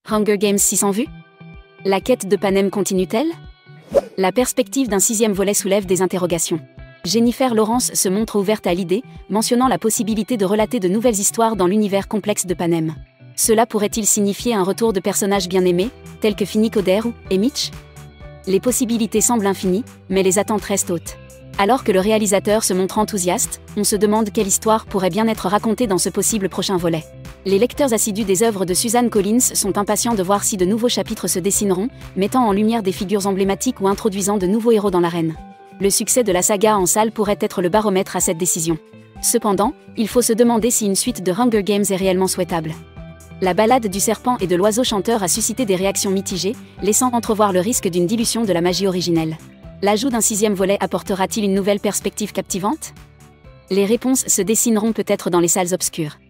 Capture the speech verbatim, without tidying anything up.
Hunger Games six cents vues? La quête de Panem continue-t-elle? La perspective d'un sixième volet soulève des interrogations. Jennifer Lawrence se montre ouverte à l'idée, mentionnant la possibilité de relater de nouvelles histoires dans l'univers complexe de Panem. Cela pourrait-il signifier un retour de personnages bien aimés, tels que Finnick Odair et Mitch? Les possibilités semblent infinies, mais les attentes restent hautes. Alors que le réalisateur se montre enthousiaste, on se demande quelle histoire pourrait bien être racontée dans ce possible prochain volet. Les lecteurs assidus des œuvres de Suzanne Collins sont impatients de voir si de nouveaux chapitres se dessineront, mettant en lumière des figures emblématiques ou introduisant de nouveaux héros dans l'arène. Le succès de la saga en salle pourrait être le baromètre à cette décision. Cependant, il faut se demander si une suite de Hunger Games est réellement souhaitable. La balade du serpent et de l'oiseau chanteur a suscité des réactions mitigées, laissant entrevoir le risque d'une dilution de la magie originelle. L'ajout d'un sixième volet apportera-t-il une nouvelle perspective captivante? Les réponses se dessineront peut-être dans les salles obscures.